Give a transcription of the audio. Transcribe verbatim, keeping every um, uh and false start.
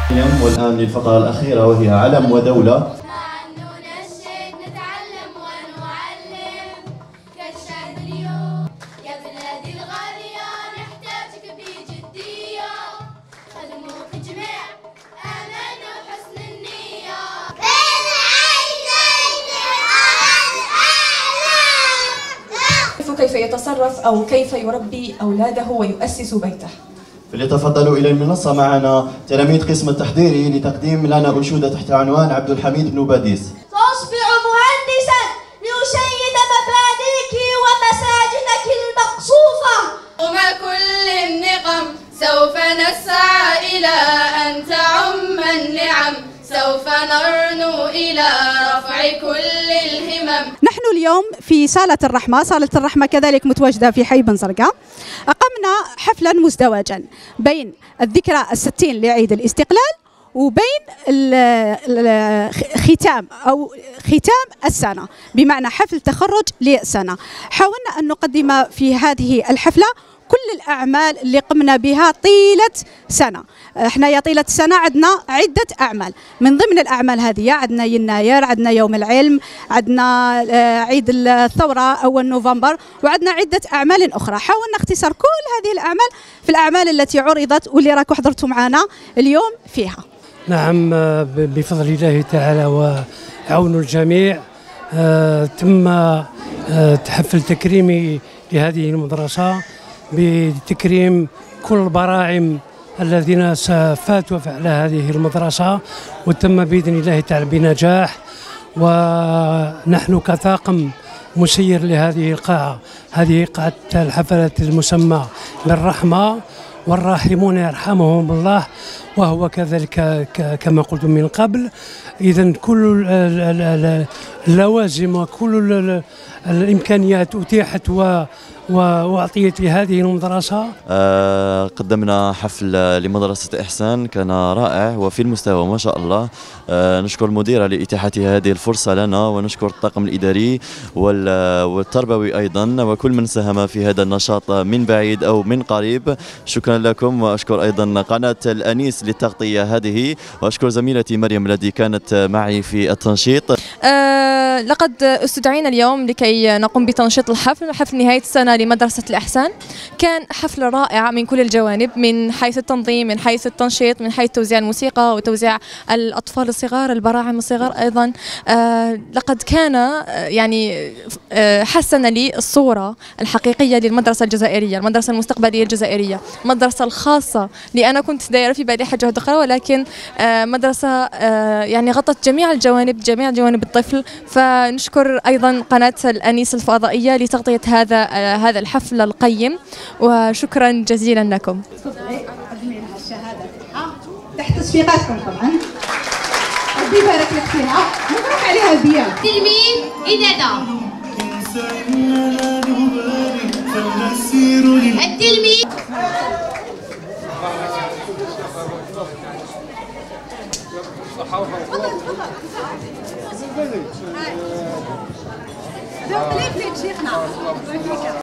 والآن للفقرة الأخيرة وهي علم ودولة. كيف يتصرف أو كيف يربي أولاده ويؤسس بيته. فليتفضلوا إلى المنصة معنا تلاميذ قسم التحضيري لتقديم لنا أنشودة تحت عنوان عبد الحميد بن باديس. سأصبح مهندسا لأشيد مبادئك ومساجدك المقصوفة. ومع كل النقم سوف نسعى إلى أن تعم النعم، سوف نرنو إلى رفع كل الهمم. نحن اليوم في صالة الرحمة، صالة الرحمة كذلك متواجدة في حي بن زرقاء. أقمنا حفلا مزدوجا بين الذكرى الستين لعيد الاستقلال وبين الختام أو ختام السنة، بمعنى حفل تخرج للسنة. حاولنا أن نقدم في هذه الحفلة كل الأعمال اللي قمنا بها طيلة سنة. احنا يا طيلة السنة عندنا عدة أعمال، من ضمن الأعمال هذه عندنا يناير، عندنا يوم العلم، عندنا عيد الثورة أول نوفمبر، وعندنا عدة أعمال أخرى. حاولنا اختصار كل هذه الأعمال في الأعمال التي عرضت واللي راكم حضرتوا معنا اليوم فيها. نعم، بفضل الله تعالى وعون الجميع تم حفل تكريمي لهذه المدرسة بتكريم كل البراعم الذين فاتوا على هذه المدرسة، وتم بإذن الله تعالى بنجاح. ونحن كطاقم مسير لهذه القاعة، هذه قاعة الحفلات المسمى بالرحمة، والراحمون يرحمهم الله، وهو كذلك كما قلت من قبل. إذن كل اللوازم وكل الإمكانيات أتيحت و وأعطيت لهذه المدرسة. آه قدمنا حفل لمدرسة إحسان كان رائع وفي المستوى ما شاء الله. آه نشكر المديرة لإتاحة هذه الفرصة لنا، ونشكر الطاقم الإداري والتربوي أيضا، وكل من ساهم في هذا النشاط من بعيد أو من قريب. شكرا لكم، وأشكر أيضا قناة الأنيس للتغطية هذه، وأشكر زميلتي مريم التي كانت معي في التنشيط. آه لقد استدعينا اليوم لكي نقوم بتنشيط الحفل، حفل نهاية السنة لمدرسة الإحسان. كان حفل رائع من كل الجوانب، من حيث التنظيم، من حيث التنشيط، من حيث توزيع الموسيقى وتوزيع الأطفال الصغار، البراعم الصغار أيضا. آه لقد كان آه يعني آه حسن لي الصورة الحقيقية للمدرسة الجزائرية، المدرسة المستقبلية الجزائرية، المدرسة الخاصة اللي أنا كنت دايرة في بالي حاجة أخرى، ولكن آه مدرسة آه يعني غطت جميع الجوانب، جميع جوانب الطفل. فنشكر أيضا قناة الأنيس الفضائية لتغطية هذا آه هذا الحفل القيم، وشكرا جزيلا لكم. تحت تصفيقاتكم طبعا. ربي يبارك لك فيها، مبروك عليها البيان. تلميذ إدادة. التلميذ تفضل تفضل.